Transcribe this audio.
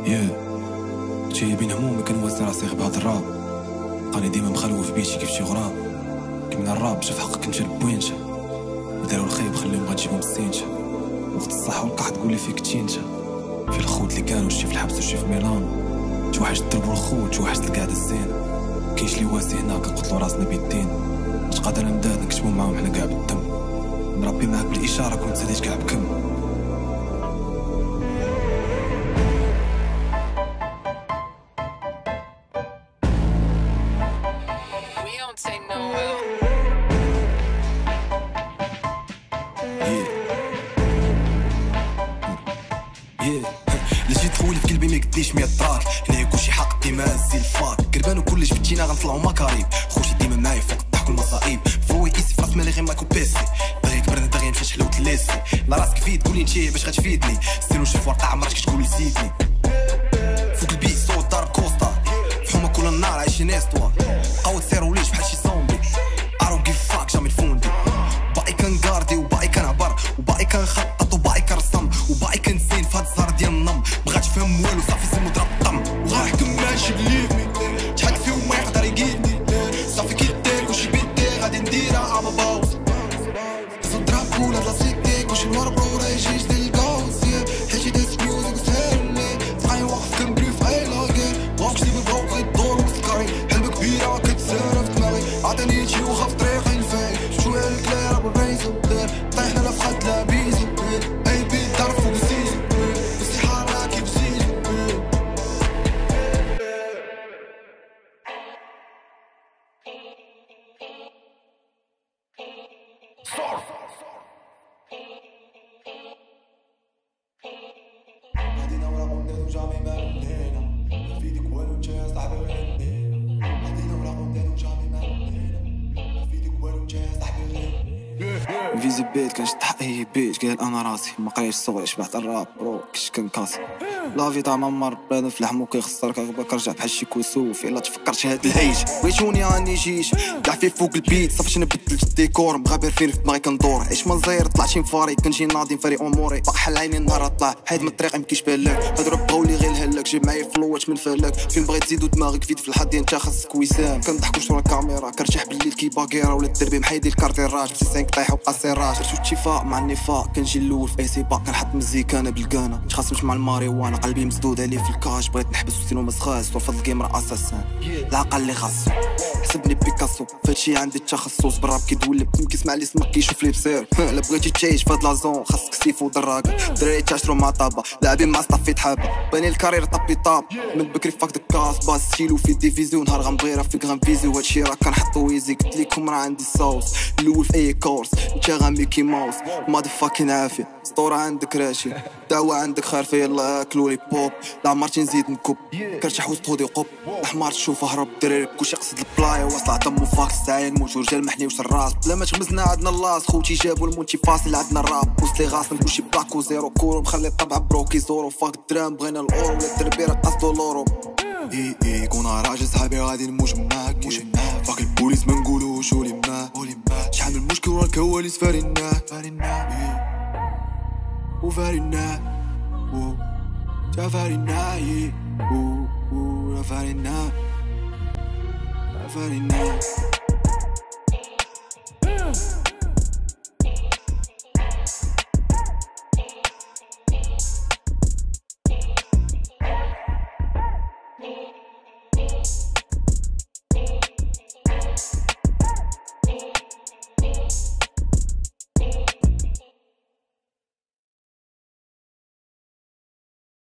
جاي بين همومي كنوازي راسي غير بهاد الراب. لقاني ديما مخلوف في بيتي كيف شي غراب. كمنا الراب شاف حقك نجا بوينجا. دارو الخايب خليهم غتجيبهم السينجا. وقت الصح والقحط تقولي فيك تشينجا. في الخوت اللي كانوا شي في الحبس وشي في ميلان. توحش الدرب والخوت توحش القعدة الزينة. كاينش لي واسي هنا كنقتلو راسنا بيدين. مش قادر امداد نكتبو معاهم حنا كاع بالدم. مربي معاك بالاشارة كنت ساليت كاع بكم. لجيت خوالي في قلبي ما قديش 100 دراك. هنايا كلشي حق ديما هزي الفاك. قربان وكلش بتينا غنطلعو مكاريب. خوشي ديما معايا فوق الضحك والمصائب. فروي ايسي فراس مالي غير مايكو بيسي. باغي كبرنا داغي مشات حلوت الليسي. لا راسك فيد قولي نتيه باش غتفيدني. ستيلو نشوف ورقة عمرك كتقولي زيدني. فوق البيت صوت دار كوستا. فحومة كل النار عايشين استوار. قاود سيرو ليش بحال شي زومبي. ارون كيف فاك جامي الفوندي. باقي كنكاردي وباقي كنعبر وباقي كنخطط وباقي كنرسم وباقي كنزين فهاد الزهر ديال النم. مبغاتش فهم والو صافي سمو ضرب الطم. وغنحكم ماشي بليفني شحال فيهم ما يقدر يقيدني. صافي كيدير كلشي بيدي غادي نديرها ام باوس. خصو نضرب ولا بلاصيكي كلشي نور برو راه يجي جديد الكاوس. حيتي داز ميوزك وسهرني فاي واقف كنبري في اي لاكير. واقف لي بالبروك غيدور وسكاري حلبة كبيرة كتسارى في دماغي. عطاني تجي وخاف طريقي الفاي شوية الكليرة بالبيزو. طيحنا لا فخد لا بيزو. اي بيت دار فوق زيزو بس حراكي بزيزو. غادينا ورا قدام وجامي ما بدينا. ما فيدك والو انت يا صاحبي غير ندينا. غادينا ورا قدام وجامي ما بدينا. ما فيدك والو انت يا صاحبي غير فيزي بيت كنشد حقي بيت قال انا راسي ما قريتش صغير شبعت الراب برو كش كنكاسي. لافي تاع ممر بنادم في لحمو كيخسرك غباك رجع بحال شي كسوف. يلا تفكرت هاد الهيج بغيتوني راني جيش كاع في فوق البيت صافي بدلت الديكور. مغابر فين في دماغي كندور عيش ما نزير طلعت شي مفاري كنجي ناضي فريق اموري. باق حل عيني النهار طلع حيد من الطريق مكيش بالك. هادو بغاولي غير الهلك جيب معايا فلوات من فلك. فين بغيت تزيدو دماغك فيد في الحد انت خاصك وسام. كنضحكو شورا الكاميرا كنرتاح بالليل كي باكيرا ولا الدربي محيدي الكارتيراج بسي 5 طايح وقاسيراج. درتو اتفاق مع النفاق كنجي الاول في اي سيباق. كنحط مزيكا انا بالكانا متخاصمش مع الماريوانا. قلبي مسدود عليه في الكاش بغيت نحبس وستيلو مسخاس. ورفض الجيم راه اساسان العقل اللي خاصو. حسبني بيكاسو فهادشي عندي التخصص. بالراب كيدولب كيسمع لي سمك كيشوف لي بصير. لا بغيتي تعيش فهاد لازون خاصك سيف ودراكه. دراري تعاشرو مع طابه لاعبين مع صافي تحابه. باني الكارير طابي طاب من بكري فاك دكاس باس ستيلو في ديفيزيون. نهار غنبغي فيك غنفيزيو. هادشي راه كنحطو ايزي قلت ليكم راه عندي الصوص. الاول في اي كورس انت غاميكي ماوس. ماضي فاكين عافيه سطورة عندك راشي. دعوة عندك خارفة يلا اكلولي بوب. لعمرتي نزيد نكب كرتاح وسط هودي قب. الحمار تشوف هرب دراري كلشي قصد البلاي. واصلة دمو فاكس ساين موت ورجال محنيوش الراس. بلا ما تغمزنا عندنا اللاص خوتي جابو المونتي فاصل عندنا الراب. وسط لي غاصن كلشي باك وزيرو كورو. مخلي الطبع بروكي زورو فاك الدرام بغينا الاورو. ولا الدربي راه قصدو لورو. اي كونا راجل صحابي غادي نموت معاك. فاك البوليس ما نقولوش ولي ما. شحال من مشكل ورا الكواليس فارينا وفارينا تا فارينا فارينا